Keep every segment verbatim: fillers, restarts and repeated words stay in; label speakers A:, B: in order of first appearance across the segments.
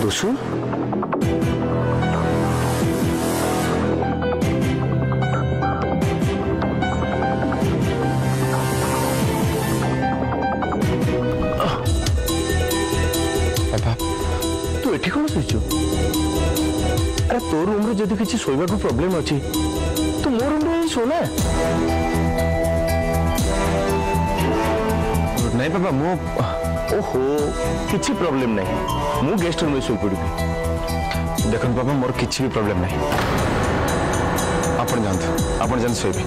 A: दोषु तू एठी कौन सोचु अरे तो रूम रे जदि किसी सोइबा को प्रॉब्लम अछि तो मोर रूम रे सोना नहीं पापा मो ओहो किसी प्रॉब्लम नहीं मु गेस्ट रूम में सोई पड़बी देखन पापा मोर किसी भी प्रॉब्लम नहीं आपण जानत आपण जान सोइबे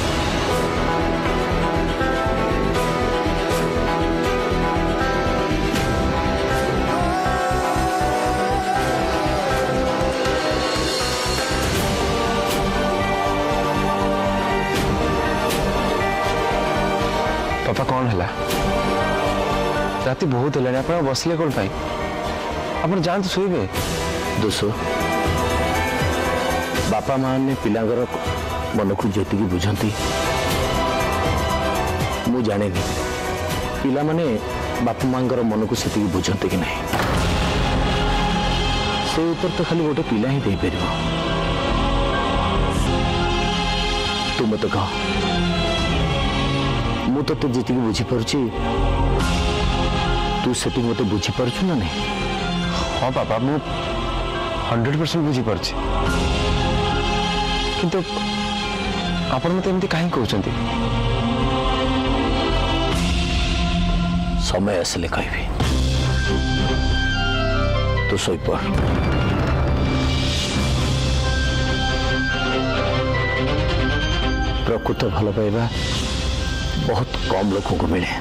A: पापा कौन है राति बहुत है आप बसले कौन पाई आप जाते शोबे दोष बापा माँ ने पिलांगर मन को जी बुझती मु जाने पिला माने बापा माँ मन को से बुझते कि नहीं से ऊपर तो खाली गोटे पिला ही दे पार तू मत कह मु तो जी बुझीपार तू से मत बुझीपार ना नहीं हाँ पापा मु हंड्रेड परसेंट बुझीपार किंतु आपण मत एमती कहीं कहते समय आसले कहबी तू शोपड़ प्रकृत भल पाइबा बहुत कम लोगों को मिले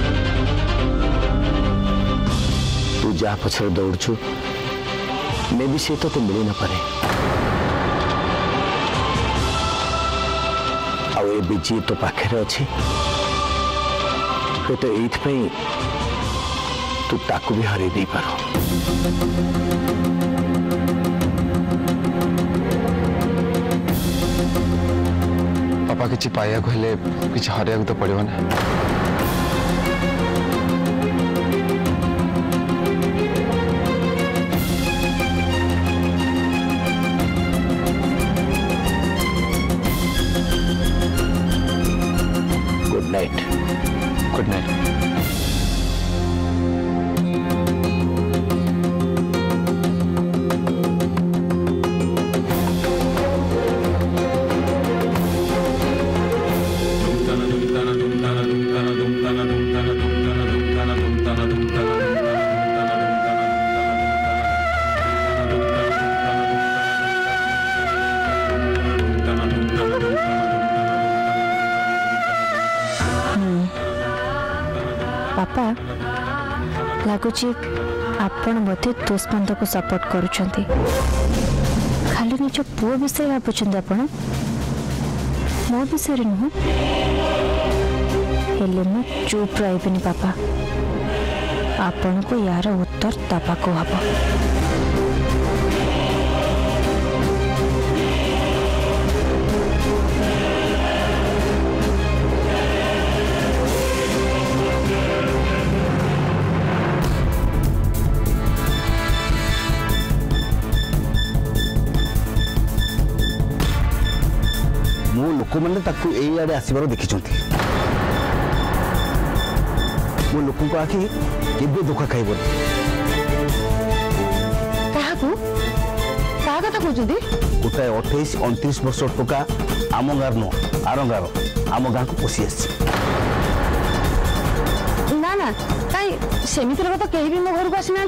A: तू जहाँ पछर दौड़छु मे भी सी तो तो मिल न पारे आउ ए बिजी तो पाखे अच्छी तो ये तू ताकू भी हर दे पार पापा किसी पाया को हेले किसी हरिया तो पड़ो ना गुड नाइट गुड नाइट
B: पापा लगुच आपण बोधे दुष्मंत को सपोर्ट करुछंती खाली निज पुओ विषय भावुं आपण मो विषय नुह हेले मु चुप रही पापा आपण को यार उत्तर दबा को हम
A: लोक मैंने आड़े आसबार देखी मो लोक आखि के दुख खाइब गोटाए अठाईस अणतीस वर्ष टोका आम गार नुह आर गार आम गाँ को पशि आस
B: ना ना कहीं सेमिति लोग तो कहीं भी मो घर को आसी ना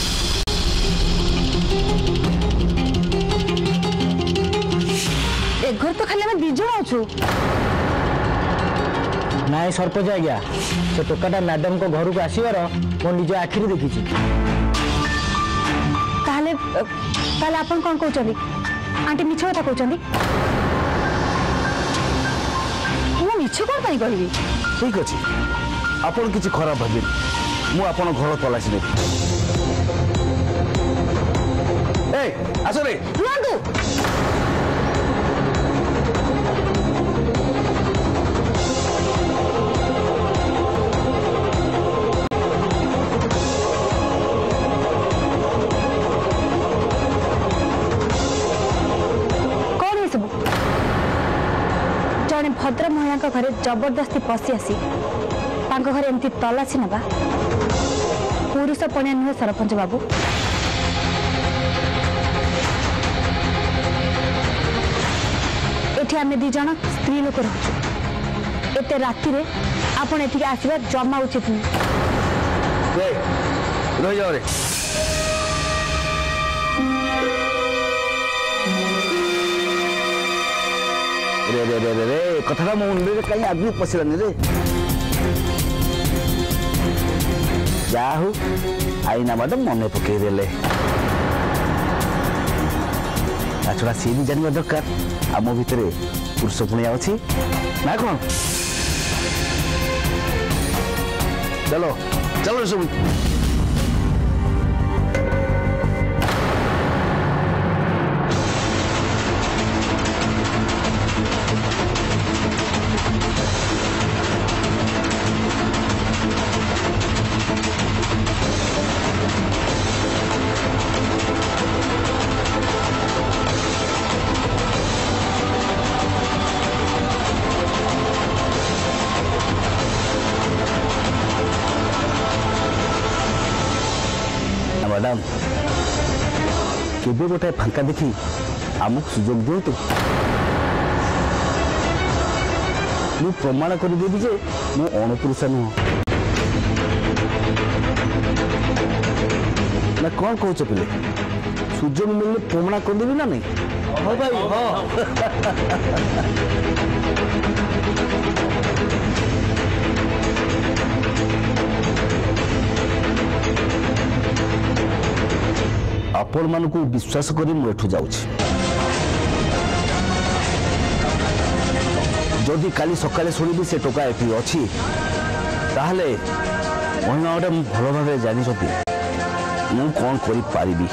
B: एक घर तो खाली आम दिज अच्छु
C: नाई सरपंच आज्ञा से टोकाटा मैडम को घर को आसबार मो निज आखिरी देखी
B: ताले आपन कौन कहते आंटी मिछ कथा कहते मु मिछ कौन कहबी
A: ठीक अच्छे आपन किसी खराब भावे मु आपन घर तलाशी देवी ए आस रे
B: जड़े भद्र महिला घरे जबरदस्ती पशि आसी घरे एमती तलाशी नवा पुरुष पणिया नुहे सरपंच बाबू। एठी आमे दी जन स्त्री लोक रहू एते राति रे आपण एठी आसीबा जमा उचित नहीं।
A: रे रह जाओ रे रे रे रे रे रे कथा मो मुंडे कहीं आगु पसिलानी रे जाहु आईना मैडम मन पकई देले छड़ा सी भी जानवा दरकार आम भितर पुरुष पुणिया अच्छी ना कौन चलो चलो सब मैडम केबे गोटे फांका देखी आमको सुजोग दिंतु मु प्रमाण करदेवी जे मु अणपुरुषा नुह ना कौन कौच पिले सुजोग मिलने प्रमाण करदेवी ना नहीं हाँ भाई हाँ आपण मान को विश्वास करी मुठू जाऊँ जदि काली सकाले शुणी से टोका एटी अच्छी ताहले महिमा गोटे भल भाव जानी मु कौन करी पारिबी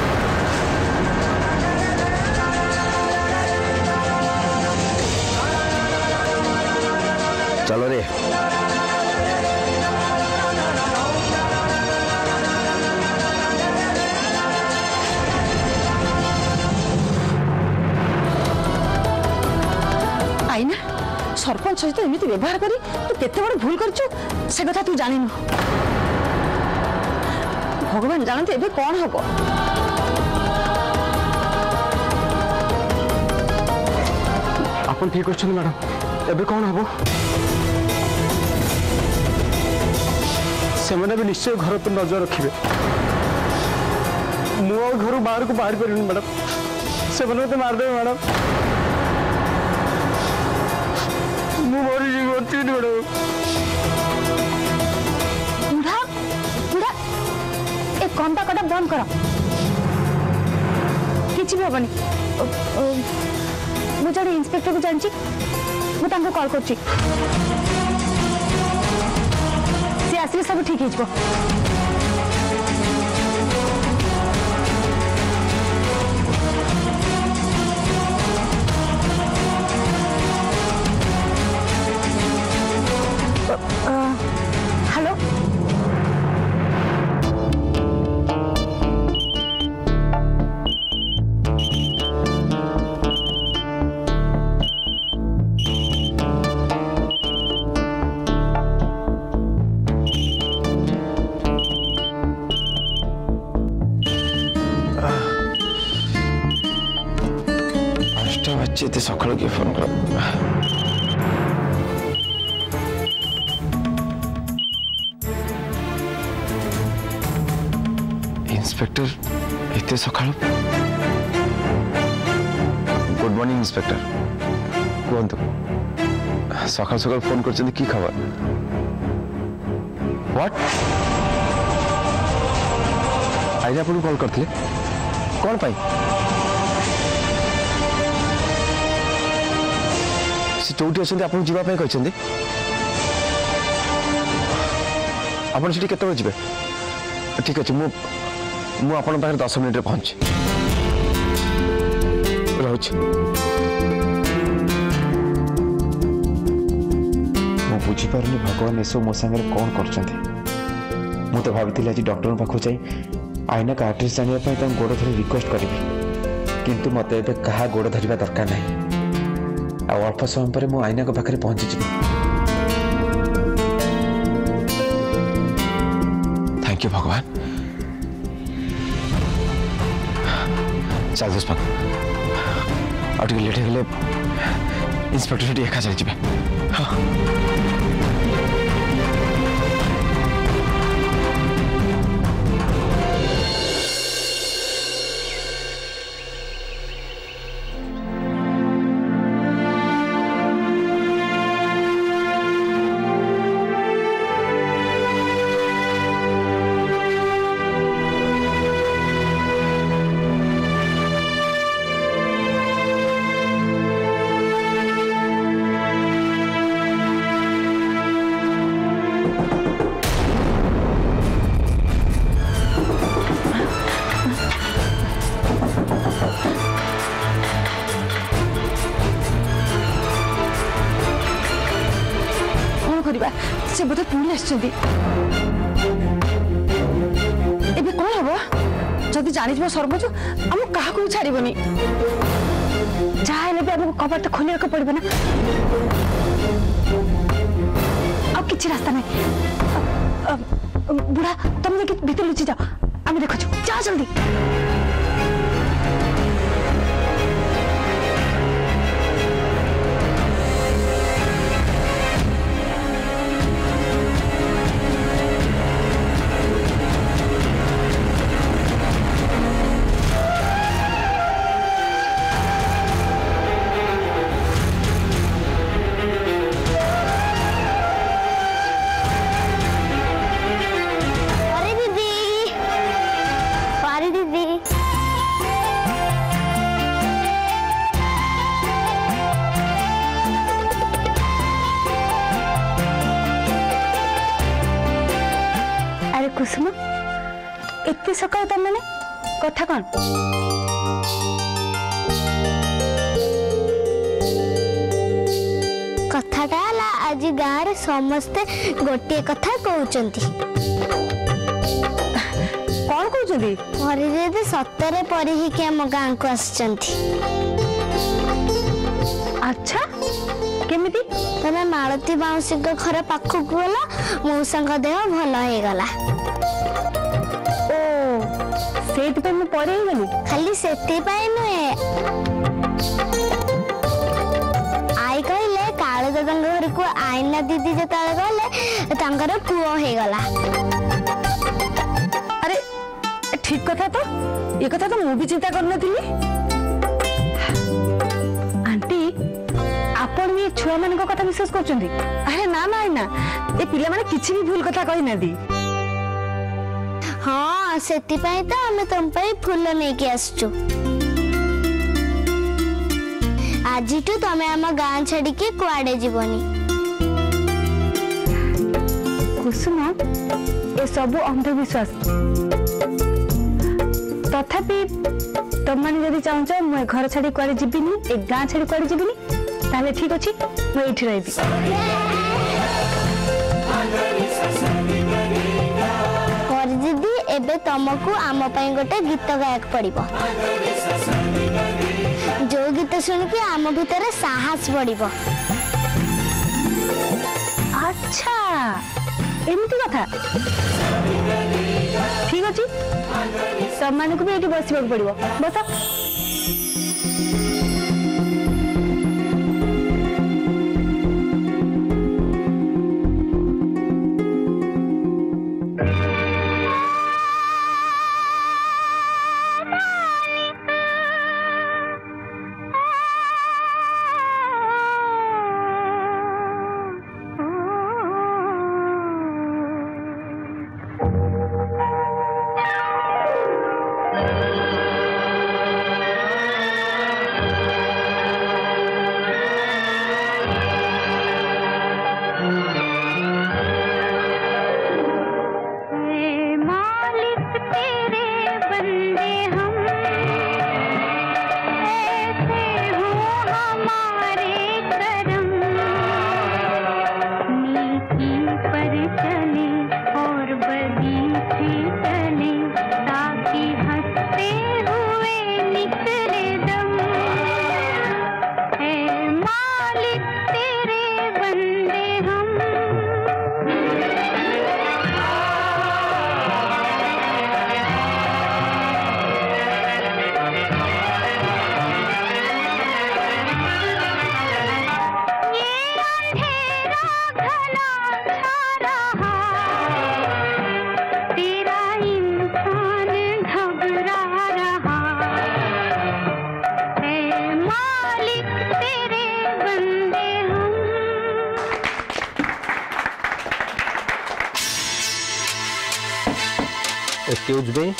A: चलो रे
B: आईना सरपंच सहित एमती व्यवहार करी तू केते बड़ भूल करछु से कथा तू जानिनु भगवान जानते एबे कौन हबो
A: अपन ठीक अछि मैडम एबे कौन हबो से मैंने भी निश्चय घर पर नजर रखिबे मु घर बाहर को बाहर करिन मैडम से मैंने तो मार दे मैडम
B: बुढ़ा बुढ़ा एक कंटा कटा बंद करो किसी भी हबनी मु जड़े इंस्पेक्टर को जानची मु तांको कॉल करची से आसी सब ठीक हिजबो हेलो
A: पांचटा बच्चे सकाल के फोन कर इंस्पेक्टर इतने सका गुड मॉर्निंग इंस्पेक्टर कहतु सका सका फोन कर खबर व्हाट आज आप कॉल करते कौन पाई से चौटी अच्छे आप जावाई कहते आप केत जी ठीक अच्छे मु मु आपन पाखे दस मिनट पहुंच रोच मु बुझीपारे भगवान एसो मो सागर कौन कर मु तो भावी आज डॉक्टर पाखु जा आईना का एड्रेस जानापी गोड़ धरी रिक्वेस्ट करी किंतु मत ए क्या गोड़ धरवा दरकार ना
D: अल्प समय पर मु आईना को पाखे पहुंची जी।
A: थैंक यू भगवान। चल दुष्मन और लेट हो इंस्पेक्टर से एका चली हाँ।
B: से बोधे पुणी आसुँच कौन हम जदि जानी सरपंच आम क्या छाड़बनी जहाँ भी आमको कबाट तो खोलिया पड़े ना आ कि रास्ता ना बुढ़ा तुम देखिए भीतर लुचि जाओ आम देखु जा जल्दी। कुसुम एते सकाल तुम मैंने कथा कौन
E: कथाटा आज गाँव रे समस्ते गोटे कथा कहउचंती
B: कौन कहउचंती
E: परिदे सतरे परि ही के हम गाँव को आसचंती।
B: अच्छा केमिति
E: तमे मालती बाउसी को घर पाखक गला मौसा देह भल हो गला
B: से मैं परे ही गली
E: खाली से नुहे आई कहले कालू दादा घर को आईना दीदी जो गले पुओ हो गला।
B: अरे ठीक कथा तो ये कथा तो मु भी चिंता कर नथी आंटी आपण ये छुआ मान को कथा विश्वास करछंती। अरे ना ना आईना ये पिला माने किछि भी भूल कथा कहि नदी।
E: हाँ सेति पई तो हमें तुम पे फूल लेके आसचु आज तुम आम गाँ छाड़ी के कुआडे जीवनी।
B: कुसुम ये सब अंधविश्वास तथापि तुम मैंने जदि चाहूच मुझे घर छाड़ी कुआडे जीविनी ए गाँ छाड़ी कुआडे जीविनी ताले ठीक अच्छी मुझे ये रही
E: दीदी एबे तुमको आम पाई गोटे गीत गायक पड़िबो जो गीत सुन के आम भीतर साहस पड़िबो।
B: अच्छा एमती कथा ठीक अच्छी तुम मान को भी ये बसवाक पड़ो बस।
C: Excuse me.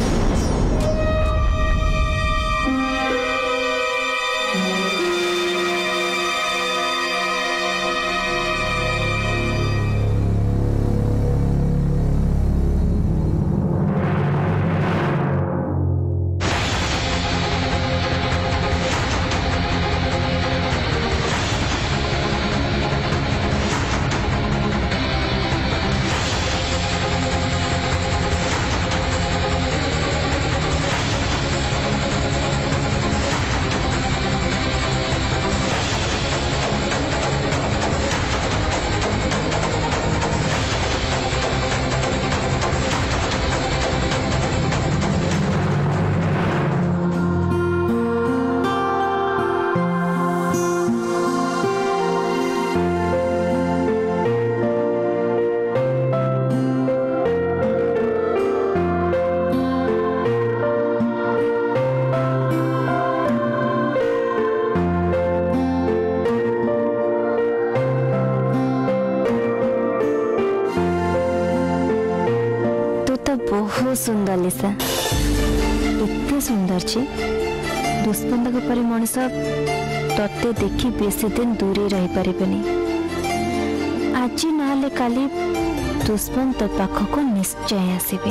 F: बहुत सुंदर लिसा एते सुंदर छी दुष्पंद परी मनीष तते देखी बेसी दिन दूरे रही पारिबनी। आज ना काली दुष्पंद तो पाखक निश्चय आसबे।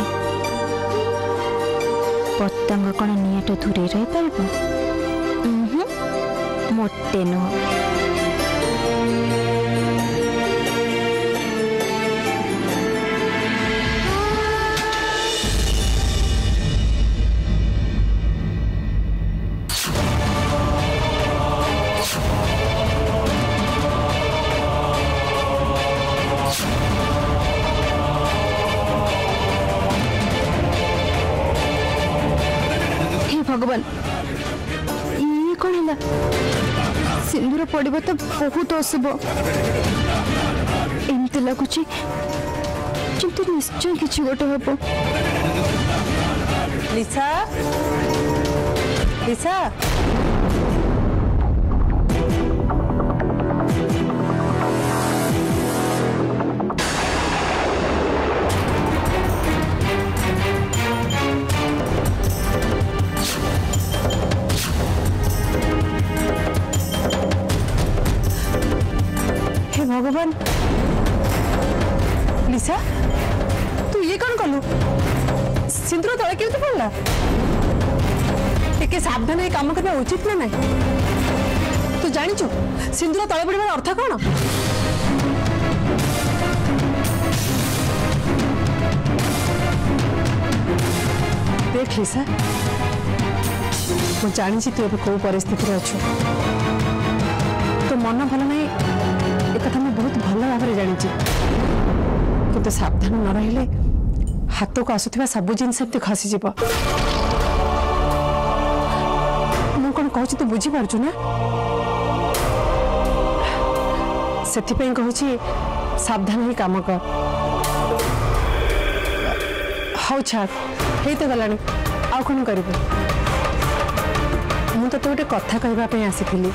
F: पतंग कौन निआट दूरे रही पार मोटे नुह।
B: भगवान ये कौन है सिंदूर पड़ब तो बहुत अशुभ एमती लगुच निश्चय किसी गोटे हम।
G: लिसा लिसा
B: भगवान लिसा तू ये कौन कलु सिंदूर तले क्यों पड़ला टे सावधान ये काम करना उचित ना नहीं। तू जानिचु सिंदूर तले पड़ार अर्थ कौन? देख लिसा मुझे जानी तू अब कौ परिस्थिति अच्छु तो मन भल नहीं कथा मैं बहुत भल भाव में जानी कि सावधान न रहिले हाथ को आसुवा सब जिनस खसीज मु कौन कहूँ तू बुझीपार ना से कहूँ सावधान ही काम कर। हाँ छाड़ हे तो गला आउ कौन कर मुझे गोटे कथा कहवाई आसी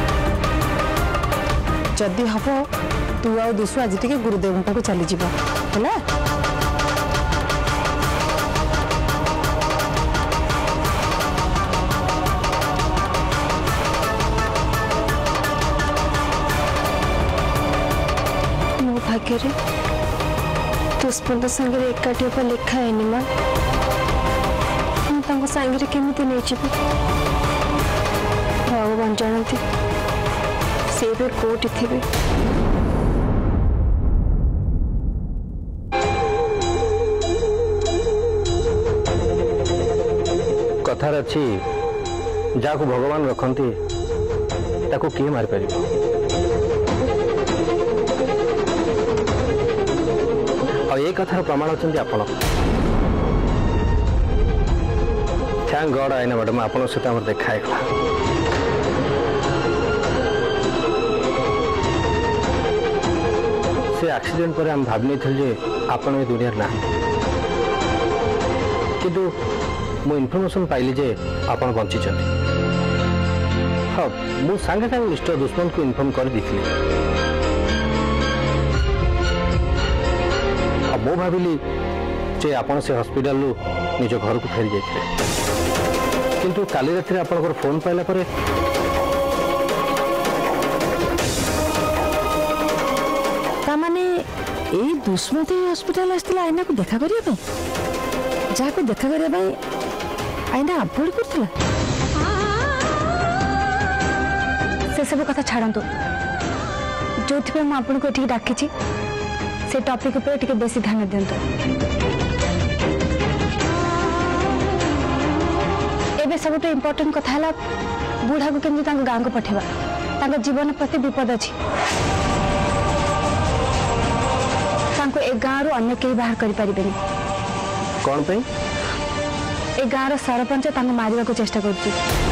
B: जदि हम तू आ दुसु आज टे गुरुदेव पाक चली है मो भाग्य दुष्पंद संगे एकाठी होगा लिखा है माँ मुझे सांगे केमी नहीं जीवी भगवान जानती से भी कोटी थे।
C: कथार अच्छी जहाँ को भगवान रखती ताको किए मारी पार ये कथार प्रमाण अच्छा आपण थैंक गॉड आईना मैडम आपन सहित आम देखा से एक्सीडेंट पर हम भाव नहीं थे आपन ये दुनिया ना किंतु मु इनफॉरमेशन पाइली जे आपन बंची हाँ मु सांगे सांगे मिस्टर दुष्मन को इनफॉर्म कर दी मु भाविली जे आपण से हॉस्पिटल निज घर को फेरी जाते किंतु काली रात आप फोन पाइला पर
B: तामाने ए दुष्मती हॉस्पिटल आसला आईना को देखा करिया जहाँ को देखा करिया आईना अभोड करथिला से सब कथा छाड़ंतु जो मुझे आपको ये डाकी से टॉपिक पर टिके बेसी ध्यान दिंतु एबे सब इम्पोर्टेंट कथा है बुढ़ा को केमती गाँव को पठेबा जीवन प्रति विपद अच्छी ए गाँव अन्य कहीं बाहर करें
C: कौन पे
B: ए गाँव सरपंच मारिबा को चेष्टा कर